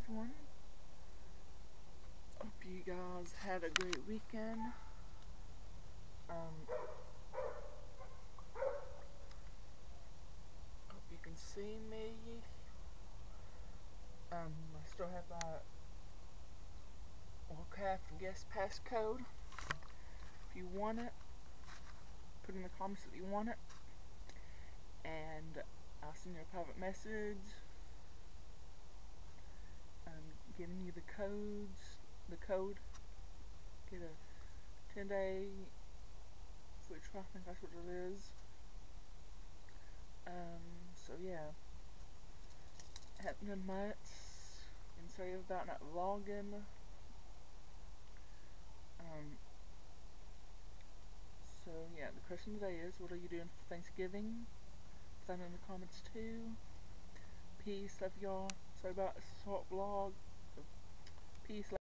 one. Hope you guys had a great weekend. Hope you can see me. I still have my Warcraft guest passcode. If you want it, put in the comments that you want it, and I'll send you a private message. Giving you the code. Get a 10-day free trial. I think that's what it is. So yeah, haven't done much. And sorry about not vlogging. So yeah, the question today is, what are you doing for Thanksgiving? Put that in the comments too. Peace, love y'all. Sorry about a short vlog. Peace.